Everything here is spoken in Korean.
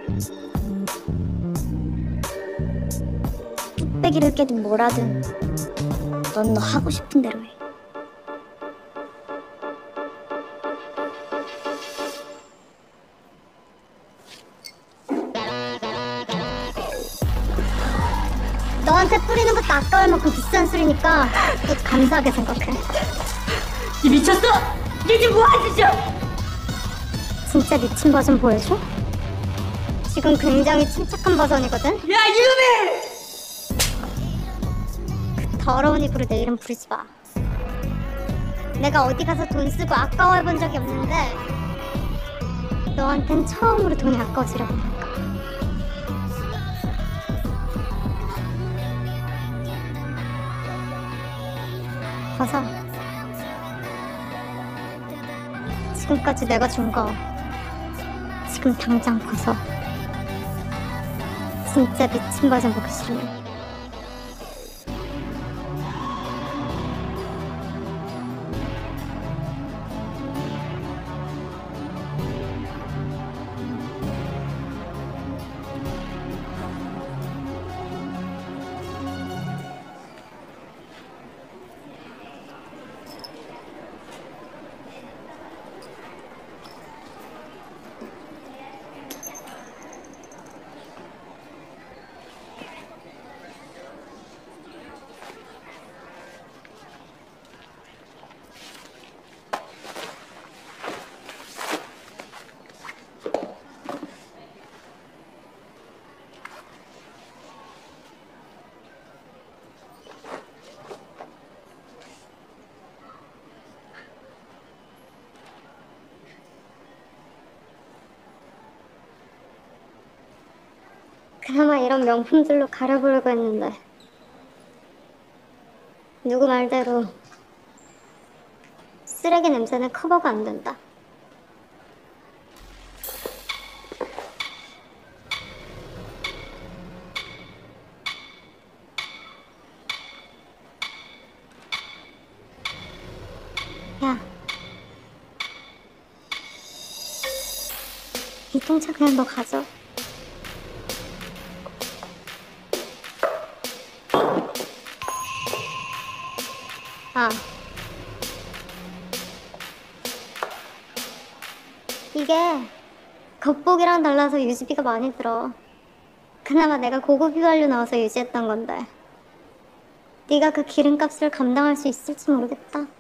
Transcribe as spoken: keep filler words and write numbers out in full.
뚝배기를 깨든 뭐라든 넌 너 하고 싶은 대로 해. 너한테 뿌리는 것도 아까울 만큼 비싼 술이니까 또 감사하게 생각해. 이 미쳤어? 얘 지금 뭐하는 짓이야? 진짜 미친 버전 보여줘? 지금 굉장히 침착한 버전이거든? 야 이놈이! 그 더러운 입으로 내 이름 부르지 마. 내가 어디 가서 돈 쓰고 아까워해본 적이 없는데 너한텐 처음으로 돈이 아까워지려고 하니까. 벗어. 지금까지 내가 준 거 지금 당장 벗어. 진짜 미친 버전 보기 싫으면. 그나마 이런 명품들로 가려보려고 했는데 누구 말대로 쓰레기 냄새는 커버가 안 된다. 야, 이 통차 그냥 너 가져. 아, 이게 겉보기랑 달라서 유지비가 많이 들어. 그나마 내가 고급 휘발유 나와서 유지했던 건데 네가 그 기름값을 감당할 수 있을지 모르겠다.